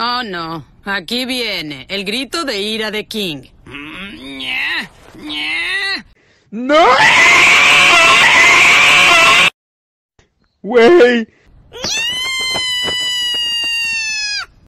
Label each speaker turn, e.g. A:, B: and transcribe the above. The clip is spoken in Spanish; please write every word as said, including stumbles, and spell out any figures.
A: Oh, no. Aquí viene el grito de ira de King.
B: ¡No! ¡Güey!